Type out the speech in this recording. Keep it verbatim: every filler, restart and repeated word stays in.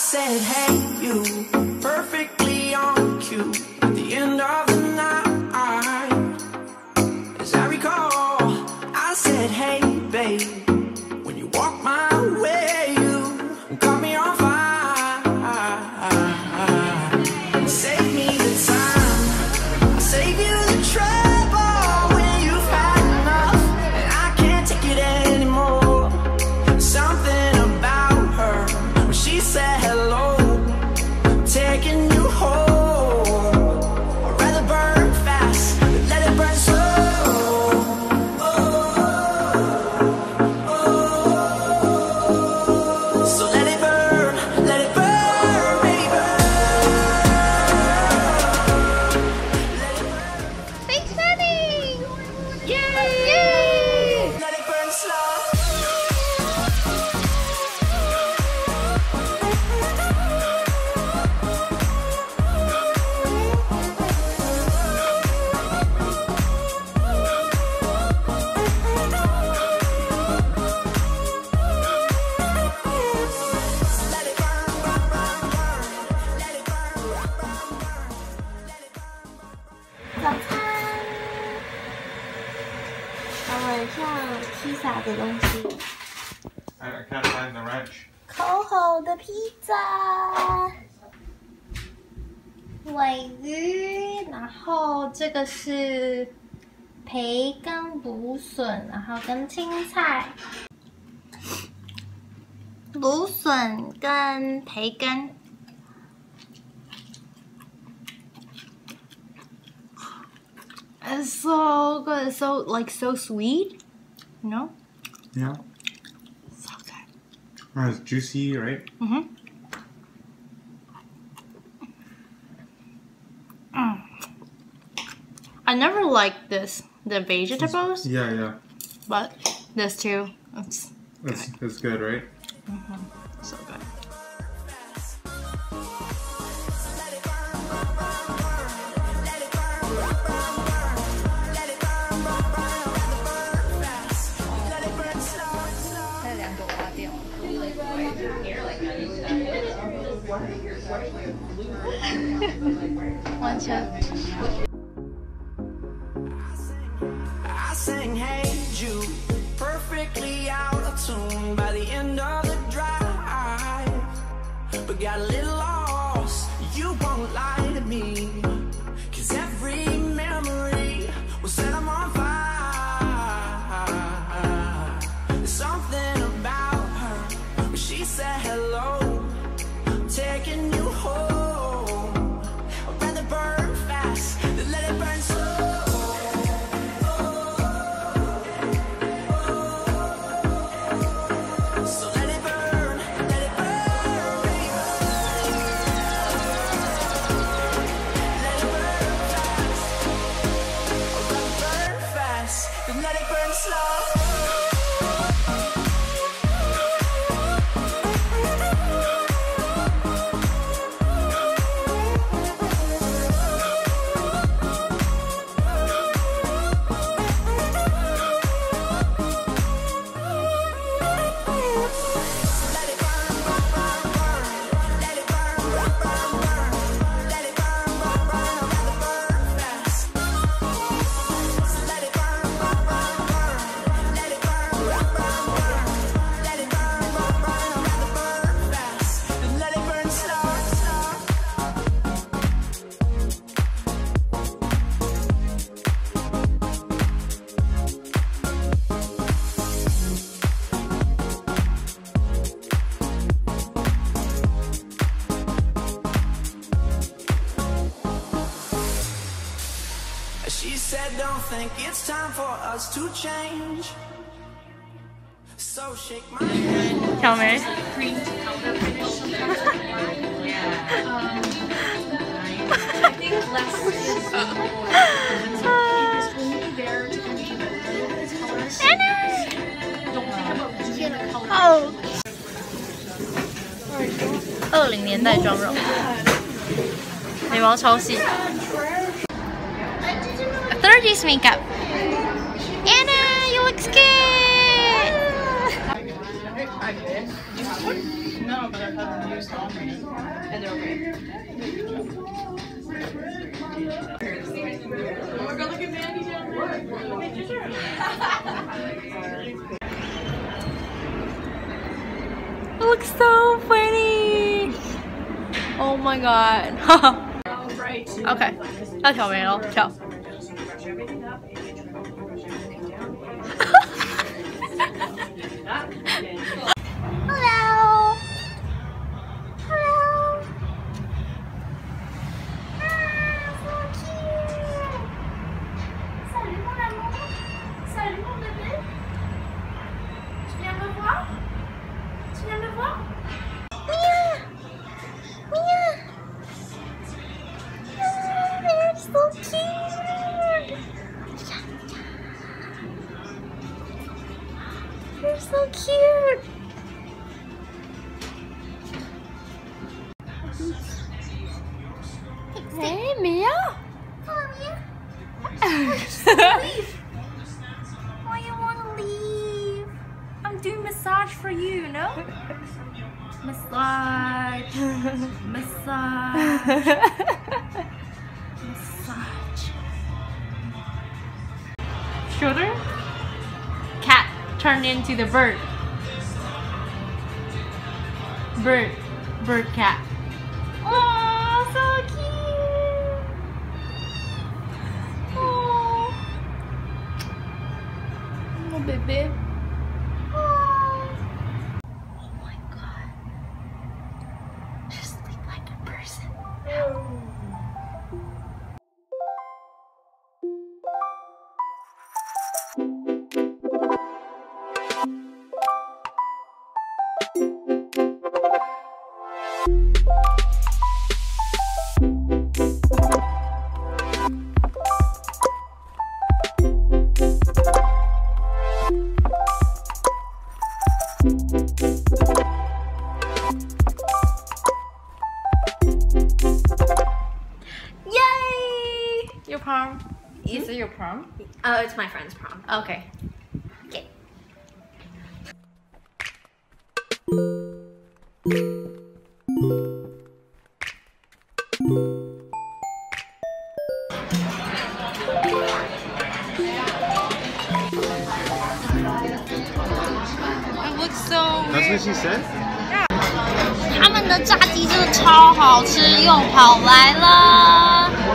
said, hey, you, perfectly on cue at the end of the night. As I recall, I said, hey, babe, when you walk my way, you caught me on fire. Save me the time, I'll save you the trouble when you've had enough and I can't take it anymore. Something about her when she said hello, taking you home. I'd rather burn fast than let it burn slow. Oh, oh, oh. So let it burn, let it burn, baby, burn. Let it burn. Thanks, Daddy! Yay! Let it burn slow. Let it burn, burn, burn, burn. Let it burn, burn, burn, burn. Let it burn, burn, burn. 早餐，稍微像披萨的东西， I can't find the wrench. 烤好的披萨，尾鱼，然后这个是培根芦笋，然后跟青菜，芦笋跟培根。It's so good. It's so like so sweet, you know? Yeah. So good. Oh, it's juicy, right? Mm-hmm. Mm. I never liked this, the vegetables, Yeah, yeah. but this too, it's It's, it's good, right? so good. I sang, hey Jude, perfectly out of tune by the end of the drive, but got a little lost. You won't lie to me, 'cause every memory will set them on fire. There's something about her when she said hello, taking you home. I'd rather burn fast than let it burn slow. So let it burn, let it burn, baby. Let it burn fast. I'd rather burn fast than let it burn slow. Let it burn, burn, burn, burn. Let it burn, burn, burn, burn. Let it burn, burn, burn. I'd rather burn fast. Let it burn, burn, burn, burn. Let it burn, burn, burn, burn. Let it burn, burn, burn. I'd rather burn fast than let it burn slow, slow. She said, don't think it's time for us to change. So shake my hand. 小梅， 哦，二零年代妆容，眉毛超细。thirties makeup. Anna, you look good. No, but I've had them used already, and they're okay. We're gonna look at Mandy down there. It looks so pretty. Oh my god. Okay. Okay, Randall. Ciao. Hello. Hello. Ah, so cute. Salut mon amour. Salut mon bébé. Tu viens me voir? Tu viens me voir? Mia. Mia. Oh, they're so cute. They're so cute. Hey, Mia. Hello, Mia. Leave. Why you want to leave? I'm doing massage for you, no? Massage. Massage. Massage. Shoulder. Cat turned into the bird. Bird. Bird cat. Oh, so cute. Oh. Oh, baby. Oh. Oh my god. Just sleep like a person. Yay! Your prom? Is it your prom? Oh, it's my friend's prom. Okay. Okay. It looks so That's weird. what she said? 他们的炸鸡真的超好吃，又跑来了。